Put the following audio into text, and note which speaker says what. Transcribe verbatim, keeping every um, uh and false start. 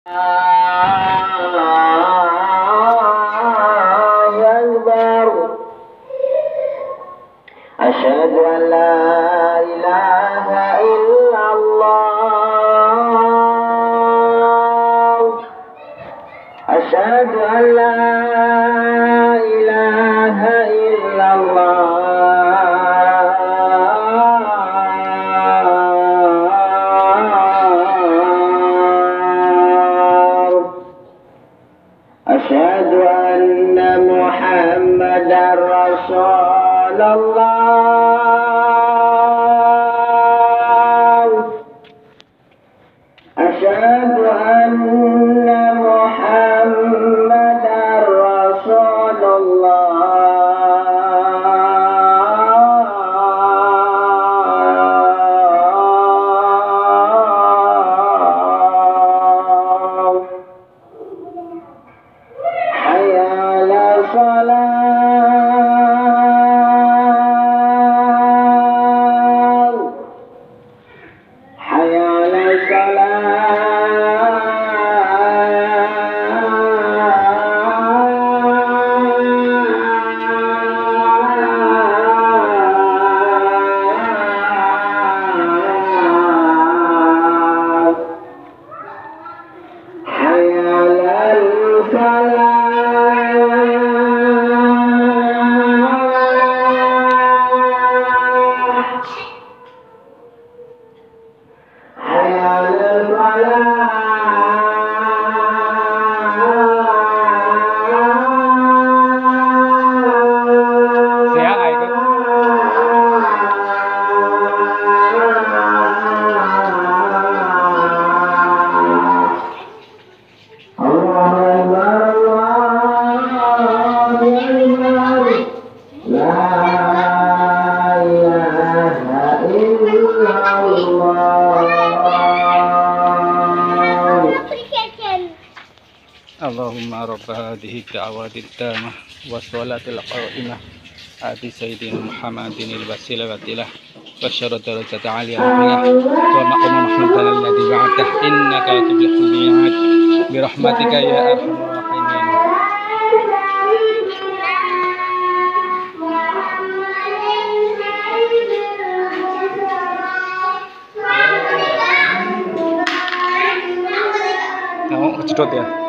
Speaker 1: أشهد أن لا إله إلا الله أشهد أن لا إله إلا الله أشهد أن محمدا رسول الله أشهد أن محمدا رسول الله حي على الصلاة حي على الصلاة حي على الفلاح حي على
Speaker 2: Saya nggak ikut. Allahumma rabba hadhihi da'wati tamah wassalatil qa'imah ati sayyidina Muhammadin al-wasila watilah wasyara darajat aliyah wa maqam mahmudan alladhi ba'dah innaka tublihul mi'ad birahmatika ya arhamar rahimin. Kamu kejedot ya?